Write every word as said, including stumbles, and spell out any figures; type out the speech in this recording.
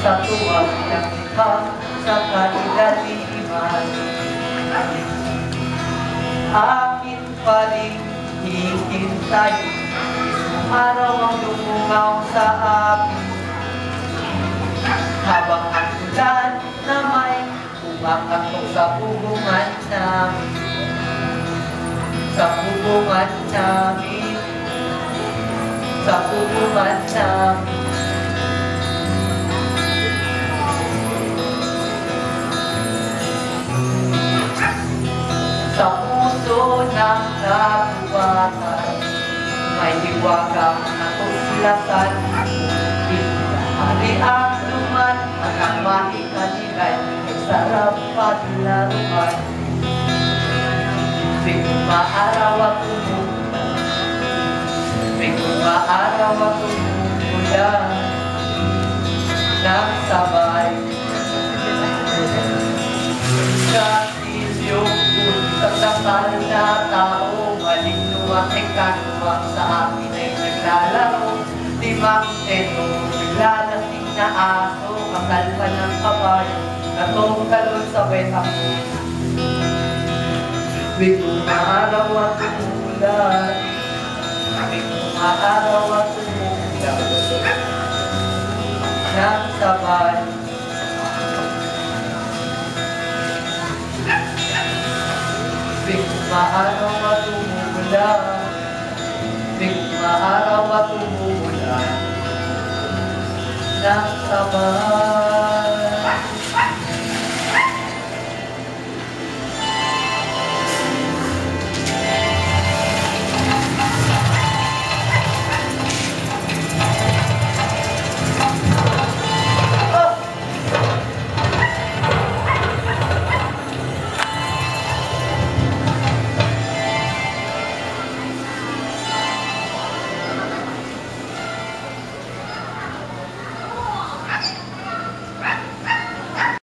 sa tuwag ng likha sa kanilang Diliman. Akin pa rin hihintay, isang araw ang lumungaw sa akin, habang ang ulan na may umakatok sa bubungan namin, sa bubungan namin, sa bubungan namin. Sa puso ng kagubatan, may hiwagang natuklasan. Hari ang luman, ang mahikanilay, ay sarap paglaruan. Tuwing umaaraw at umuulan, tuwing umaaraw at umuulan, nang sabay yung sa dasal na tao, malingnuwang ekanuwang sa akin ay naglalaro. Limang teto, naglalasing na aso, kakalpa ng kabayo, natungkalon sa betang. Tuwing umaaraw at umuulan, tuwing umaaraw at umuulan, nang sabay tuwing umaaraw at umuulan, tuwing umaaraw at umuulan, nang sabay.